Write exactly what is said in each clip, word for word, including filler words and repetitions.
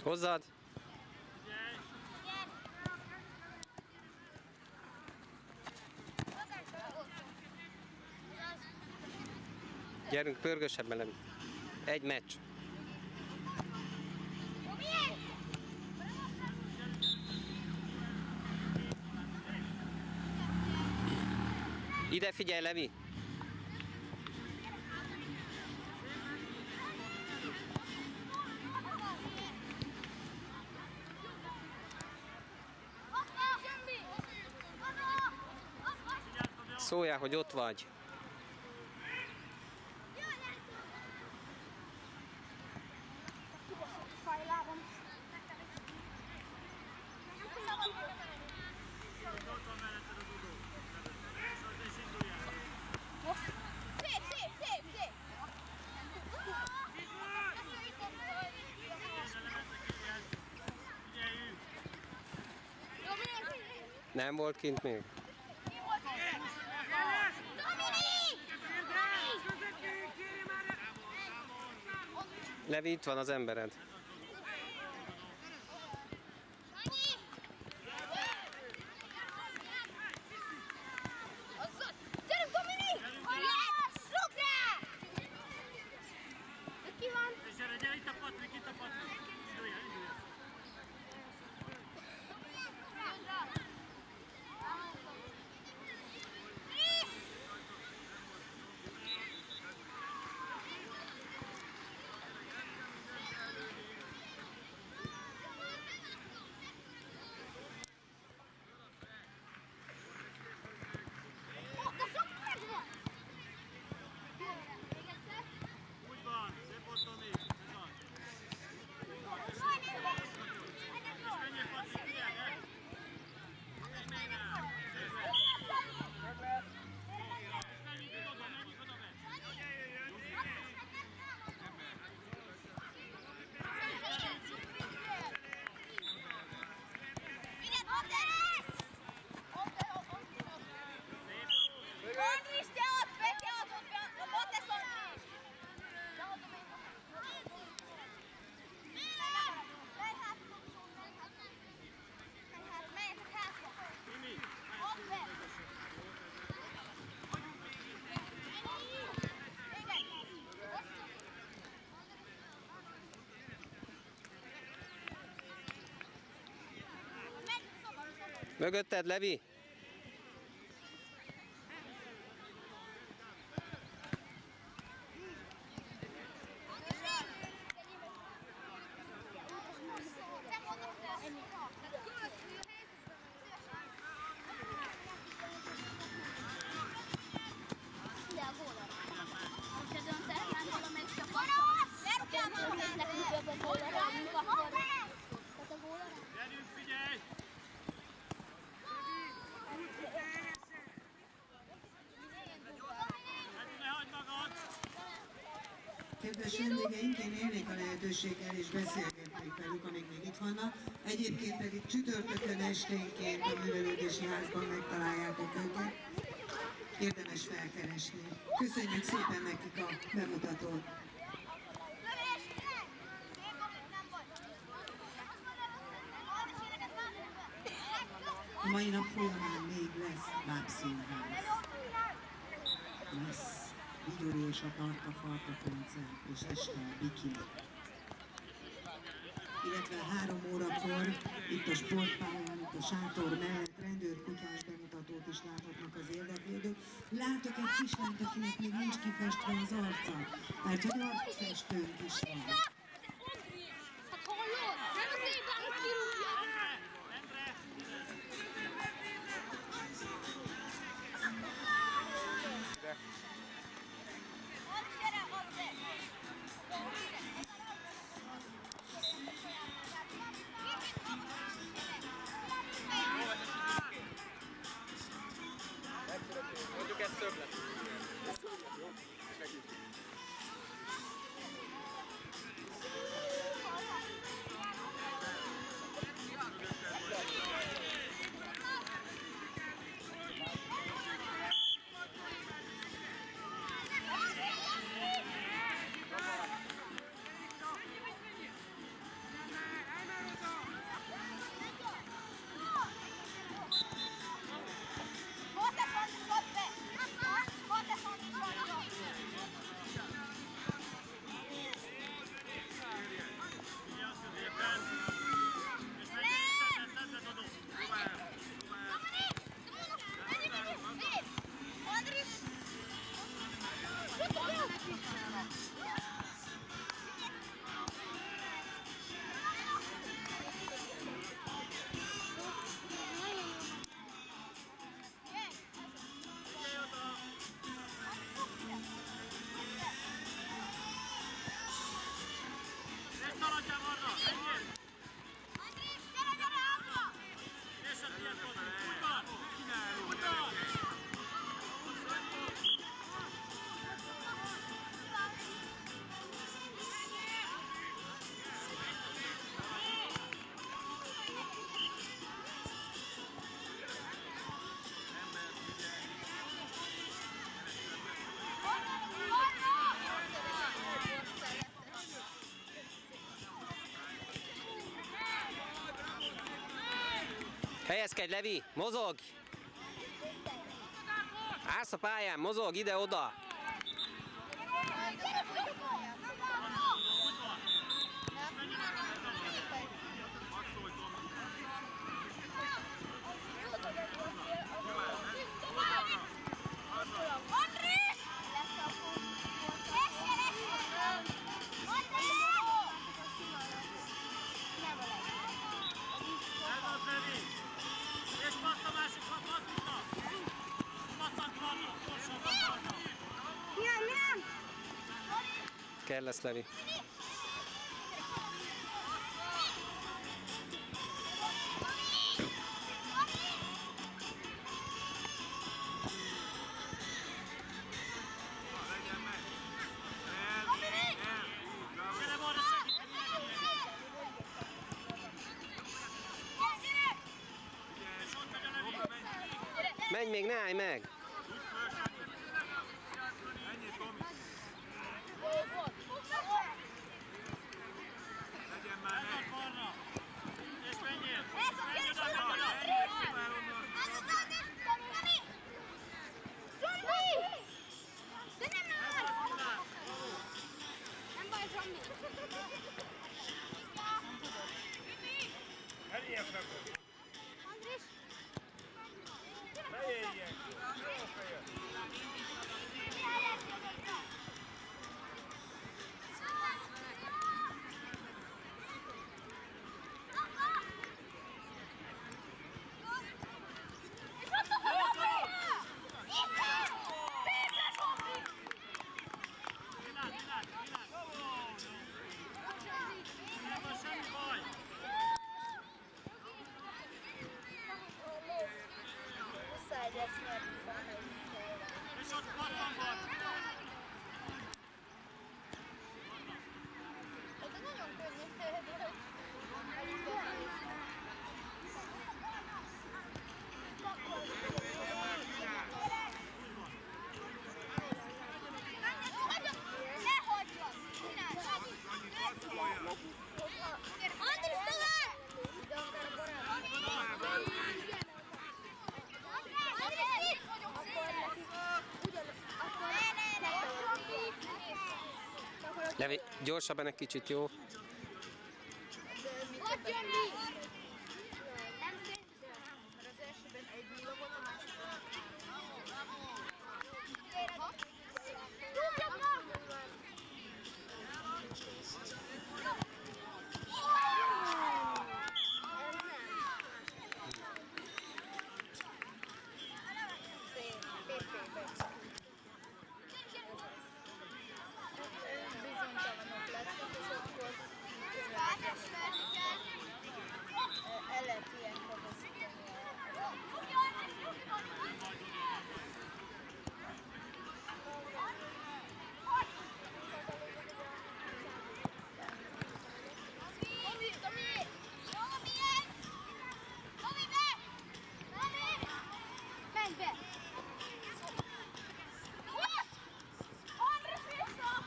Hozzád! Gyerünk, pörgösebben Levi. Egy meccs. Ide figyelj, Levi! Szóljál, hogy ott vagy. Szép, szép, szép, szép! Nem volt kint még? Levi, itt van az embered. Gyerünk, Dominik! Yes! Rúgd rá! Ki van? Gyere, gyere, itt a Patrik, itt a Patrik! Indulja, indulja! Úgy van, szép volt Tomi, ez van. És menjél Patrik, figyelj, eh? És menj rá! És menjünk oda, menjünk oda be! Andris, te ott, te ott, ott te Andris! Menjetek hátra! Ott be! Mögötted, Levi! Gyerünk, figyelj! Ne hagyd magad! Kedves vendégeink, én élnék a lehetőséggel és beszélgetnék velük, amíg még itt vannak. Egyébként pedig csütörtökön esténként a művelődési házban megtaláljátok őket. Érdemes felkeresni. Köszönjük szépen nekik a bemutatót. A mai nap folyamán még lesz lábszínház. Lesz Vigyori és a Tarka Farka koncert, és este a Bikini. Illetve három órakor itt a sportpályán, itt a sátor mellett rendőrkutyás bemutatót is láthatnak az érdeklődők. Látok egy kislányt, akinek még nincs kifestve az arca, mert hogy arcfestőnk is van. Mondjuk ez több lesz. Helyezkedj, Levi! Mozog! Állsz a pályán, mozog ide-oda! És passz a másik Patriknak! Passzant vannak, gyorsan vannak! Milyen, milyen? Kell lesz, Levi. Legyen meg! El, el! Gyere balra segíteni neki! És ott megy a Levi! Menj még, ne állj meg! Ennyi, Tomi! Legyen már meg! Balra! És menjél! Ez a Menj kérdés, oda, hogy oda! Ez az adás, Tomi! Tomi! De nem áll! Nem baj, Tomi! Elég meg! Andris! Ne éljen! Jó fejet! Világ, világ, világ! Nem van semmi baj! Muszáj lesz nyerni fel. És ott passzan van! Ez nagyon könnyű. Ne hagyjad! Andris, tovább! Andris, itt vagyok! Levi, gyorsabban egy kicsit, jó? Hogy jön mi? Nem szerintem, mert az elsőben egy nulla volt, a másikban. Rúgjam meg! Bizonytalanok lesznek, és akkor el lehet ilyen kapaszítani. Tomi, Tomi! Tomi, Tomi, be! Tomi! Menj be! Andris, vissza!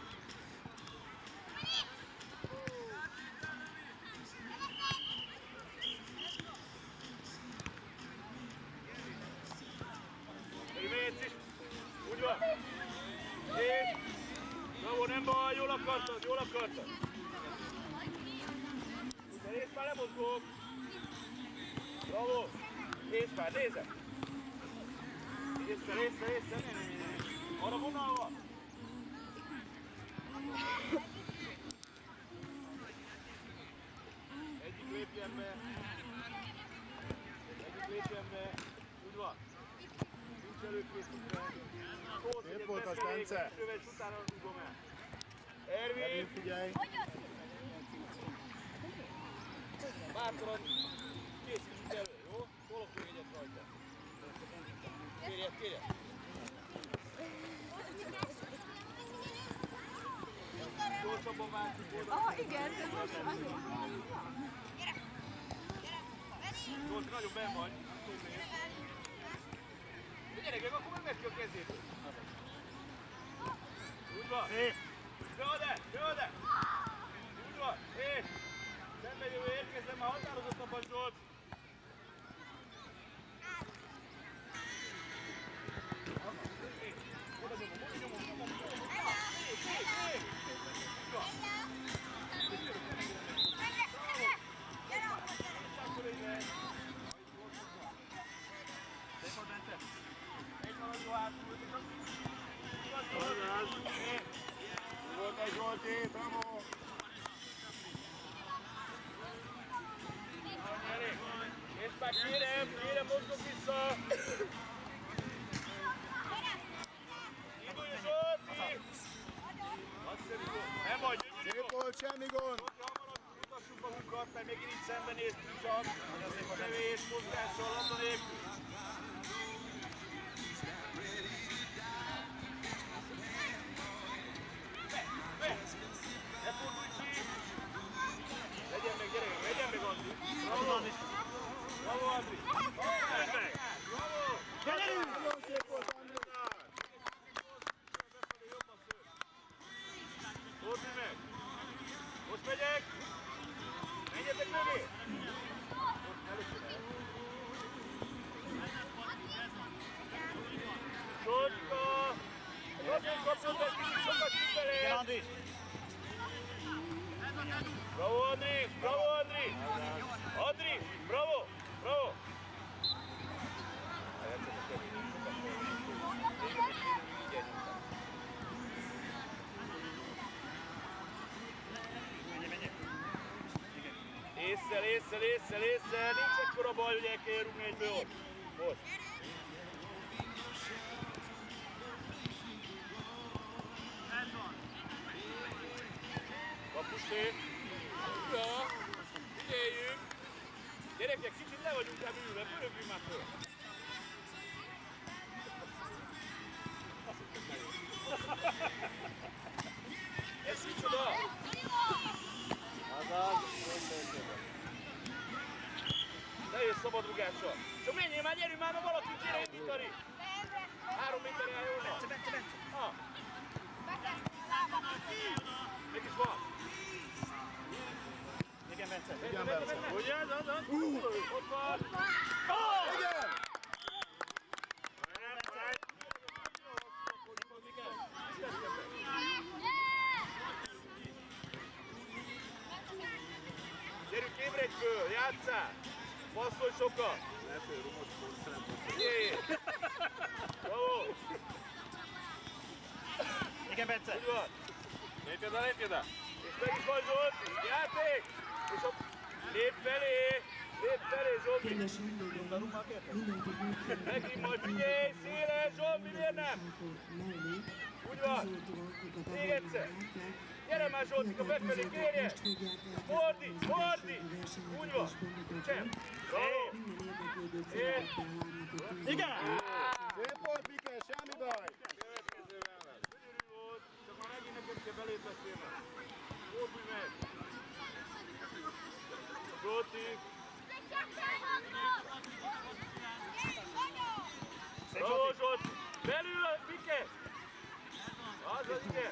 Mész is! Úgy van! Nézd! Bravo, nem baj, jól akartad, jól akartad! De nézd már, lemozgok! Bravo! Nézd már, nézd! Észre, észre, észre, ne, ne, ne! Arra vonal van! Egyik lépjen be! Egyik lépjen be! Úgy van! Nincs előkészítve! Szép volt az, Bence! Köves utána rúgom el! Ervin! Ervin, figyelj! Bátran készítsük elő, jó? Tolok még egyet rajta. Kérjed, kérjed! Gyorsabban váltsuk oda! Ah, igen, ez most az. Gyors, nagyon benn vagy. Gyerekek, akkor meg ki a kezét. Úgy van. Szép. Földre, földre. Úgy van. Szép. Szembe jövő érkezzen, már határozottabban Zsolt. kérem, kérem, mozgok vissza! Indulj, Zsolti! Nagyszerű volt! Nem vagy, gyönyörű Szép volt! volt, semmi gond! Zsolti, hamarabb mutassuk magunkat, mert megint így szembenéztünk csak. Kevés mozgással, labda nélkül. Ne fordulj ki! Legyen meg, gyerekek, legyen meg, Andri! Bravo, Andri! Bravo, Andri! Legyen meg! Bravo! Gyerünk! Nagyon szép volt, Andri! Fordulj meg! Most megyek! Menjetek mögé! Zsoltika! Azért kapcsolt egy kicsit sokat cipelé! Igen, Andri! Bravo, Andri! Bravo, Andri! Andri! Bravo! Bravo! Észszel, észszel, észszel, észszel! Nincs ekkora baj, hogy el kell rúgni egyből ott. Most. Kapusé! Ja, figyeljünk! Gyerekek, kicsit le vagyunk rá ülve, pörögjünk már föl! Ez micsoda? Nehéz szabadrugással. Csak menjél már, gyerünk már, mert valaki kéne indítani! Három méterre áll jól van. Bence, Bence, Bence! Ah. Mégis van! Igen, Bence. Igen, Bence. Ugye, az, az, az? Ott van! Igen! Gyerünk, ébredj föl, játsszál! Passzolj sokat! Figyelj! Bravo! Igen, Bence. Úgy van! Lépj oda, lépj oda! És meg is van Zsolti! Játék! És ott lép felé! Lép felé, Zsolti! Kedves vendégek, mindenkit megkérdezik. Megint majd figyelj! Széles, Zsolti, miért nem? Úgy van! Még egyszer! Gyere már, Zsoltika, befelé, kérje! Fordi, fordi! Úgy van! Sem! Bravo! Szép! Igen! Szép volt, Mike, semmi baj! Gyönyörű volt, csak már megint neked kell belét beszélni. Fordulj meg! Zsolti! Bravo, Zsolti! Belül a Mike! Az az, igen!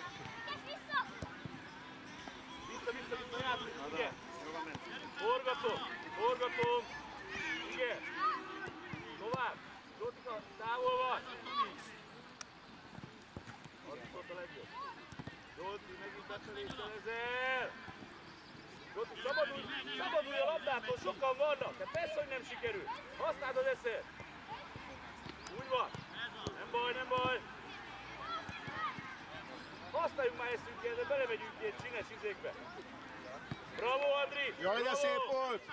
Vissza, vissza, vissza, játék! Igen! Forgatom! Forgatom! Igen! Tovább! Zsoltika, távol van! Az viszont a legjobb! Zsolti, megint befelé szerezel! Zsolti, szabadulj! Szabadulj a labdától! Sokan vannak! De persze, hogy nem sikerül! Használd az eszed! Úgy van! Nem baj, nem baj! Használjunk már eszünket, de belemegyünk ilyen csines izékbe! Bravo, Andri! Jaj, de szép volt!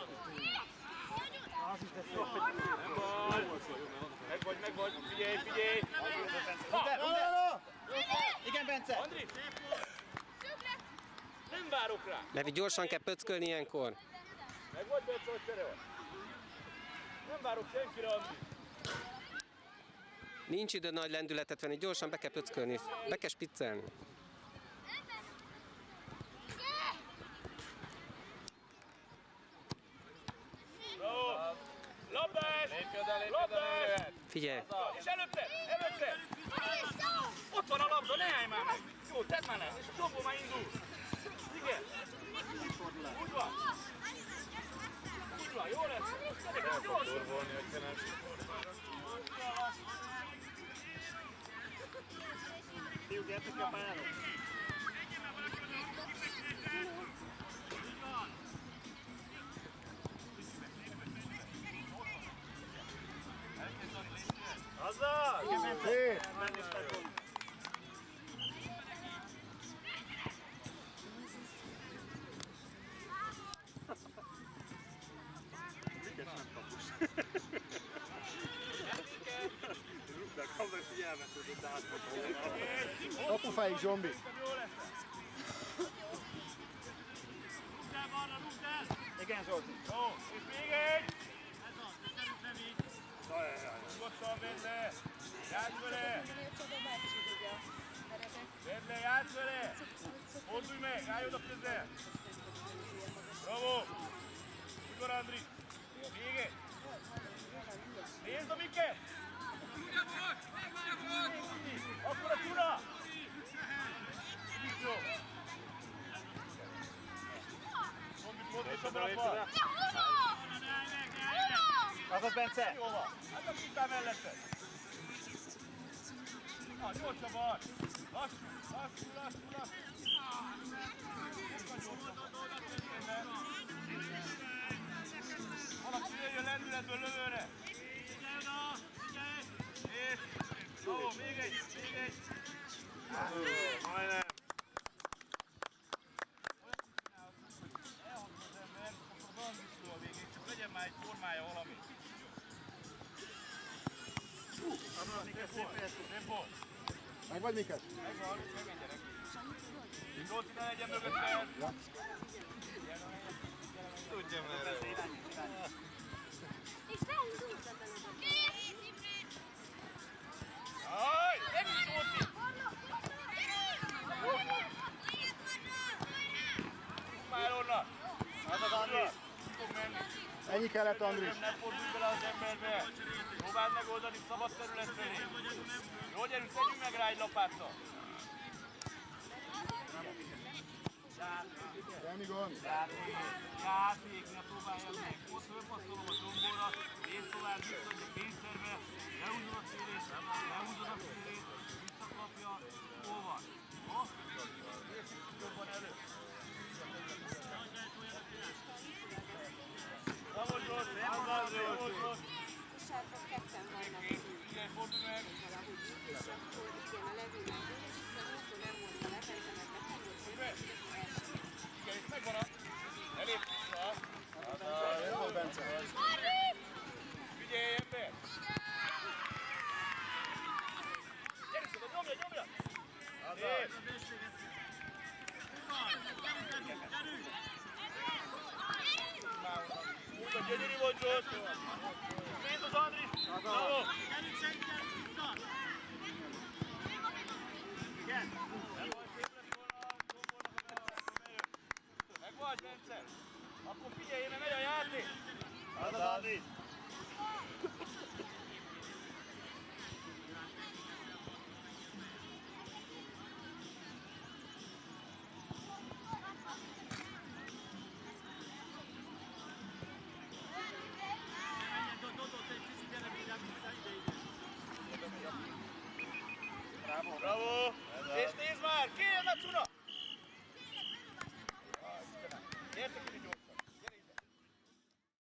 Nem baj! Megvagy, megvagy! Figyelj, figyelj! Igen, Bence! Andri! Nem várok rá! Levi, gyorsan kell pöckölni ilyenkor. Megvagy, Bence, hogy tere van? Nem várok senkire, Andri! Nincs idő nagy lendületet venni, gyorsan be kell pöckölni. Be kell spiccelni. Bravo! Labdás! Labdás! Figyelj! És előtte! Előtte! Ott van a labda, ne állj már meg! Jó, tedd már le! És a dobó már indul! Igen! Úgy van! Úgy van, jó lesz! Gyerekek, gyorsan! Fiúk, gyertek a pályára! Azzal! Szép! Mikes nem kapus. elvetődött, de átmondta. Kapufáig zombi. Igen, Zsolti. Jó, és még egy! Nyugodtan vedd le! Játsz vele! Vedd le, játsz vele! Fordulj meg, állj oda közel! Bravo! Igor Andris! Még egy! Nézd a Mike! Akkor a Tuna! Jó! Pontosabbra van! Azaz, Bence! Jó van! Hát a kitál melletted! Na, gyorsabban! Lassú, lassú, lassú, lassú! Valaki jöjjön lendületből lövőre! És... Jó, még egy, még egy! Majdnem! Legyen már egy formája valami. Szép volt. Meg vagy Mikes? Megvan, megengedek. Zsolti, ne legyen mögötted. Tudja merre volt. És beindult ebben az ötletben. Jaj, nem is Zsolti! Már onnan. Az az Andris. Fog menni. Ennyi kellett, Andris. Nem fordulj bele az emberbe. Próbáld megoldani szabad terület felé. Jó, gyerünk, tegyünk meg rá egy lapáttal. Semmi gond. Játék, játék, ne próbáljad meg. Ott fölpasszolom a zsombóra, nézd tovább, visszaadj a kényszerbe, lehúzod a szélét, lehúzod a szélét, visszakapja, hol van? Jó? Nézzük jobban elő. Bravo, Zsolt, szép van, Zsolt! És sárkok ketten vannak. Figyelj, fordulj meg! Valahogy úgy, és akkor igen, a levélnek, és hiszen akkor nem volt a lefeltenek, mert nem volt szép. Igen, itt megvan a... Elép vissza! Jó volt, Bence. Figyelj, ember! Gyere oda, nyomja, nyomja! Szép! Úgy a gyönyörű volt, Zsolt! Nézd az Andris! Bravo! Igen! Nem vagy, szép lett volna a gombornak a bejön. Meg vagy, Bence? Akkor figyelj, mert megy a játék! Az az Andris.